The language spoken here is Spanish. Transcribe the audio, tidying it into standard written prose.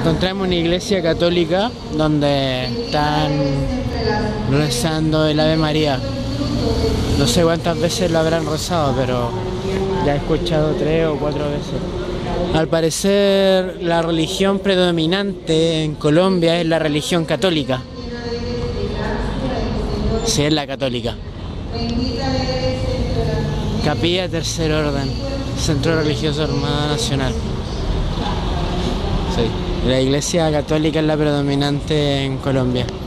Encontramos una iglesia católica donde están rezando el Ave María. No sé cuántas veces lo habrán rezado, pero ya he escuchado 3 o 4 veces. Al parecer la religión predominante en Colombia es la religión católica. Sí, es la católica. Capilla Tercer Orden, Centro Religioso Armada Nacional. Sí, la iglesia católica es la predominante en Colombia.